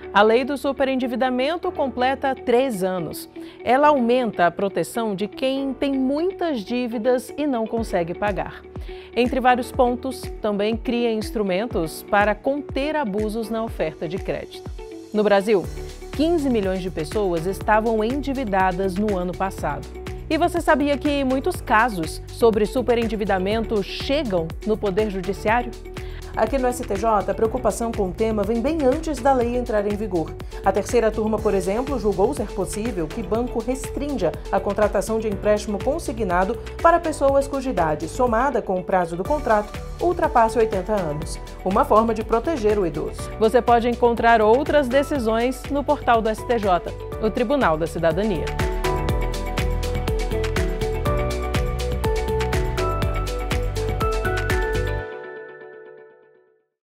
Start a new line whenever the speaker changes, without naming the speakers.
A lei do superendividamento completa 3 anos. Ela aumenta a proteção de quem tem muitas dívidas e não consegue pagar. Entre vários pontos, também cria instrumentos para conter abusos na oferta de crédito. No Brasil, 15 milhões de pessoas estavam endividadas no ano passado. E você sabia que muitos casos sobre superendividamento chegam no Poder Judiciário? Aqui no STJ, a preocupação com o tema vem bem antes da lei entrar em vigor. A terceira turma, por exemplo, julgou ser possível que banco restrinja a contratação de empréstimo consignado para pessoas cuja idade, somada com o prazo do contrato, ultrapasse 80 anos. Uma forma de proteger o idoso. Você pode encontrar outras decisões no portal do STJ, o Tribunal da Cidadania.